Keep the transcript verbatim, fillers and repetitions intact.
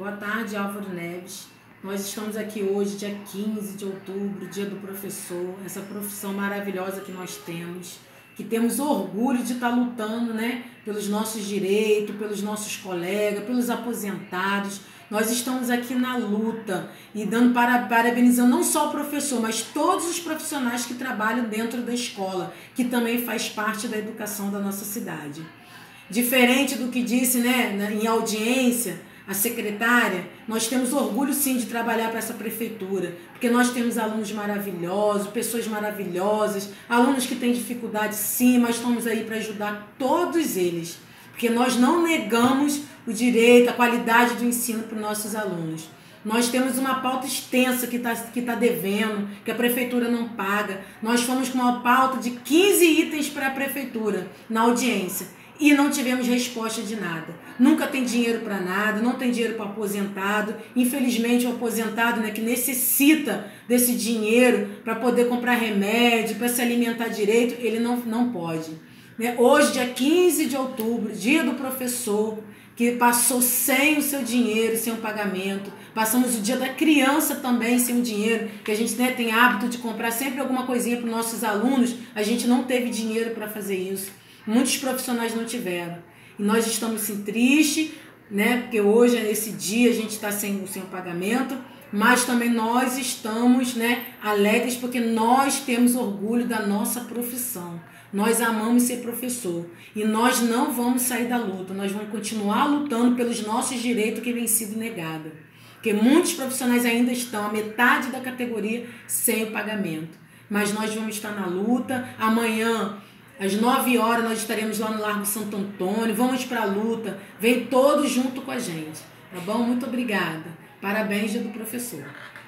Boa tarde, Álvaro Neves. Nós estamos aqui hoje, dia quinze de outubro, dia do professor, essa profissão maravilhosa que nós temos, que temos orgulho de estar lutando, né, pelos nossos direitos, pelos nossos colegas, pelos aposentados. Nós estamos aqui na luta e dando para, parabenizando não só o professor, mas todos os profissionais que trabalham dentro da escola, que também faz parte da educação da nossa cidade. Diferente do que disse, né, em audiência, a secretária, nós temos orgulho sim de trabalhar para essa prefeitura, porque nós temos alunos maravilhosos, pessoas maravilhosas, alunos que têm dificuldade sim, mas estamos aí para ajudar todos eles, porque nós não negamos o direito, a qualidade do ensino para os nossos alunos. Nós temos uma pauta extensa que está que tá devendo, que a prefeitura não paga. Nós fomos com uma pauta de quinze itens para a prefeitura na audiência e não tivemos resposta de nada. Nunca tem dinheiro para nada, não tem dinheiro para aposentado. Infelizmente, o aposentado, né, que necessita desse dinheiro para poder comprar remédio, para se alimentar direito, ele não, não pode. Né? Hoje, dia quinze de outubro, dia do professor, que passou sem o seu dinheiro, sem o pagamento. Passamos o dia da criança também sem o dinheiro, que a gente, né, tem hábito de comprar sempre alguma coisinha para os nossos alunos. A gente não teve dinheiro para fazer isso. Muitos profissionais não tiveram. E nós estamos sim tristes, né, porque hoje, nesse dia, a gente está sem, sem o pagamento, mas também nós estamos, né, alegres porque nós temos orgulho da nossa profissão. Nós amamos ser professor e nós não vamos sair da luta, nós vamos continuar lutando pelos nossos direitos que vem sido negado. Porque muitos profissionais ainda estão, a metade da categoria, sem o pagamento. Mas nós vamos estar na luta. Amanhã, às nove horas, nós estaremos lá no Largo Santo Antônio, vamos para a luta, vem todos junto com a gente. Tá bom? Muito obrigada. Parabéns, dia do professor.